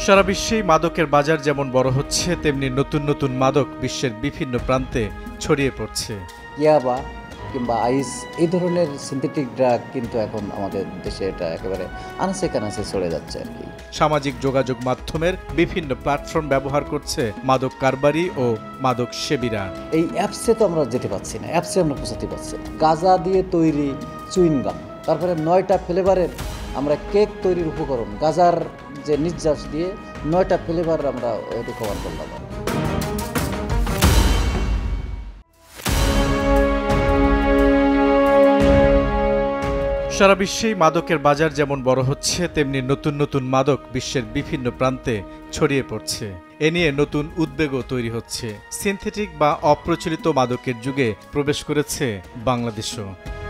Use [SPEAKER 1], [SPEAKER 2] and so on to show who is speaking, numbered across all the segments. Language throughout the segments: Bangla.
[SPEAKER 1] সারা বিশ্বেই মাদকের বাজার যেমন বড় হচ্ছে, তেমনি নতুন নতুন মাদক বিশ্বের বিভিন্ন প্রান্তে ছড়িয়ে পড়ছে।
[SPEAKER 2] ইয়াবা কিংবা আইস এই ধরনের সিনথেটিক ড্রাগ কিন্তু এখন আমাদের দেশে এটা একেবারে আনাচে কানাচে চলে যাচ্ছে আর কি।
[SPEAKER 1] সামাজিক যোগাযোগ মাধ্যমের বিভিন্ন প্ল্যাটফর্ম ব্যবহার করছে মাদক কারবারি ও মাদক সেবীরা।
[SPEAKER 2] এই অ্যাপসে তো আমরা যেতে পারছি না, অ্যাপসে আমরা পৌঁছাতে পারছি না। গাঁজা দিয়ে তৈরি চুইনগাম, তারপরে 9টা ফ্লেভারের আমরা কেক তৈরির উপকরণ, গাঁজার যে নির্যাস দিয়ে 9টা ফ্লেভার আমরা রিকভার করলাম।
[SPEAKER 1] সারা বিশ্বেই মাদকের বাজার যেমন বড় হচ্ছে, তেমনি নতুন নতুন মাদক বিশ্বের বিভিন্ন প্রান্তে ছড়িয়ে পড়ছে। এ নিয়ে নতুন উদ্বেগও তৈরি হচ্ছে। সিনথেটিক বা অপ্রচলিত মাদকের যুগে প্রবেশ করেছে বাংলাদেশও।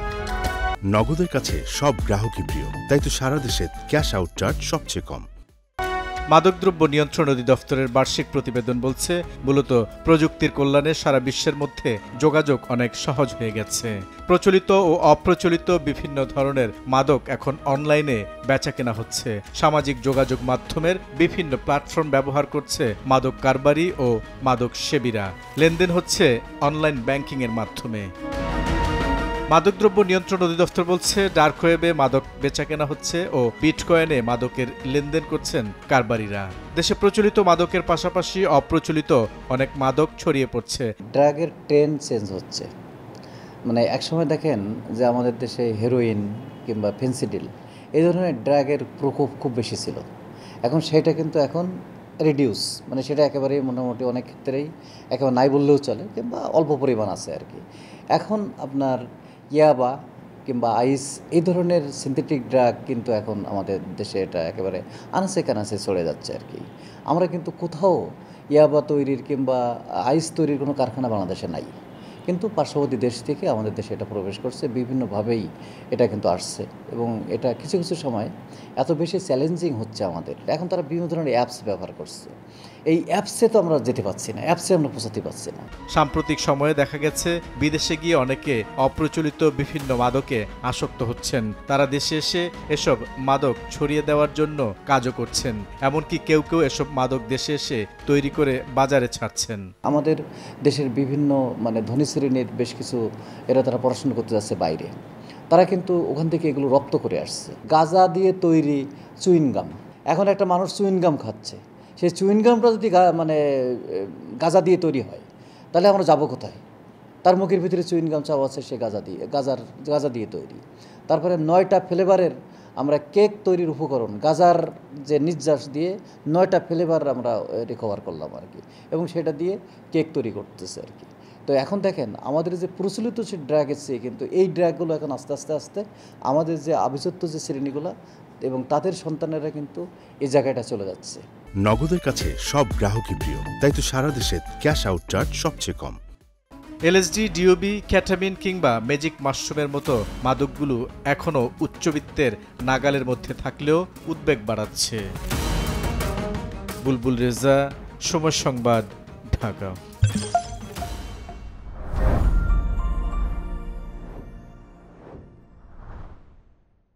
[SPEAKER 3] নগদের কাছে সব গ্রাহকই প্রিয়, তাই তো সারা দেশে ক্যাশ আউট চার্জ সবচেয়ে কম।
[SPEAKER 1] মাদকদ্রব্য নিয়ন্ত্রণ অধিদপ্তরের বার্ষিক প্রতিবেদন বলছে, মূলত প্রযুক্তির কল্যাণে সারা বিশ্বের মধ্যে যোগাযোগ অনেক সহজ হয়ে গেছে। প্রচলিত ও অপ্রচলিত বিভিন্ন ধরনের মাদক এখন অনলাইনে বেচাকেনা হচ্ছে। সামাজিক যোগাযোগ মাধ্যমের বিভিন্ন প্ল্যাটফর্ম ব্যবহার করছে মাদক কারবারি ও মাদক সেবীরা। লেনদেন হচ্ছে অনলাইন ব্যাংকিংয়ের মাধ্যমে। মাদকদ্রব্য নিয়ন্ত্রণ অধিদপ্তর বলছে, ডার্ক ওয়েবে মাদক বেচাকেনা হচ্ছে ও বিটকয়েনে মাদকের লেনদেন করছেন কারবারিরা। দেশে প্রচলিত মাদকের পাশাপাশি অপ্রচলিত অনেক মাদক ছড়িয়ে পড়ছে।
[SPEAKER 2] ড্রাগের ট্রেন্ড চেঞ্জ হচ্ছে। মানে একসময় দেখেন যে আমাদের দেশে হেরোইন কিংবা ফেন্সিডিল এই ধরনের ড্রাগের প্রকোপ খুব বেশি ছিল। এখন সেটা কিন্তু এখন রিডিউস, মানে সেটা একেবারেই মোটামুটি অনেক ক্ষেত্রেই একেবারে নাই বললেও চলে, কিংবা অল্প পরিমাণ আছে আর কি। এখন আপনার ইয়াবা কিংবা আইস এই ধরনের সিনথেটিক ড্রাগ কিন্তু এখন আমাদের দেশে এটা একেবারে আনাচে কানাচে চলে যাচ্ছে আর কি। আমরা কিন্তু কোথাও ইয়াবা তৈরির কিংবা আইস তৈরির কোনো কারখানা বাংলাদেশে নাই, কিন্তু পার্শ্ববর্তী দেশ থেকে আমাদের দেশে এটা প্রবেশ করছে, বিভিন্নভাবেই এটা কিন্তু আসছে। এবং এটা কিছু কিছু সময় এত বেশি চ্যালেঞ্জিং হচ্ছে আমাদের। এখন তারা বিভিন্ন ধরনের অ্যাপস ব্যবহার করছে। এই অ্যাপসে তো আমরা যেতে পারছি না, অ্যাপসে আমরা পৌঁছাতে পারছি না।
[SPEAKER 1] সাম্প্রতিক সময়ে দেখা গেছে বিদেশে গিয়ে অনেকে অপ্রচলিত বিভিন্ন মাদকে আসক্ত হচ্ছেন। তারা দেশে এসে এসব মাদক ছড়িয়ে দেওয়ার জন্য কাজও করছেন। এমনকি কেউ কেউ এসব মাদক দেশে এসে তৈরি করে বাজারে ছাড়ছেন। আমাদের
[SPEAKER 2] দেশের বিভিন্ন ধনী শ্রেণীর বেশ কিছু তারা পড়াশোনা করতে যাচ্ছে বাইরে, তারা কিন্তু ওখান থেকে এগুলো রপ্ত করে আসছে। গাঁজা দিয়ে তৈরি চুইনগাম, এখন একটা মানুষ চুইনগাম খাচ্ছে, সেই চুইনগামটা যদি গাঁজা দিয়ে তৈরি হয়, তাহলে আমরা যাবো কোথায়? তার মুখের ভিতরে চুইনগাম চাওয়া আছে, সে গাঁজা দিয়ে তৈরি। তারপরে 9টা ফ্লেভারের আমরা কেক তৈরির উপকরণ, গাঁজার যে নির্যাস দিয়ে 9টা ফ্লেভার আমরা রিকভার করলাম আর কি, এবং সেটা দিয়ে কেক তৈরি করতেছে আর কি। তো এখন দেখেন আমাদের যে প্রচলিত যে ড্রাগ এসছে, কিন্তু এই ড্রাগগুলো এখন আস্তে আস্তে আস্তে আমাদের যে আভিজাত্য যে শ্রেণীগুলো এবং তাদের সন্তানেরা কিন্তু এই জায়গাটা চলে যাচ্ছে।
[SPEAKER 3] নগদের কাছে সব গ্রাহকই প্রিয়, তাই তো সারা দেশে ক্যাশ আউট চার্জ সবচেয়ে কম।
[SPEAKER 1] এলএসডি, ডিওবি, ক্যাটামিন কিংবা ম্যাজিক মাশরুমের মতো মাদকগুলো এখনও উচ্চবিত্তের নাগালের মধ্যে থাকলেও উদ্বেগ বাড়াচ্ছে। বুলবুল রেজা, সময় সংবাদ, ঢাকা।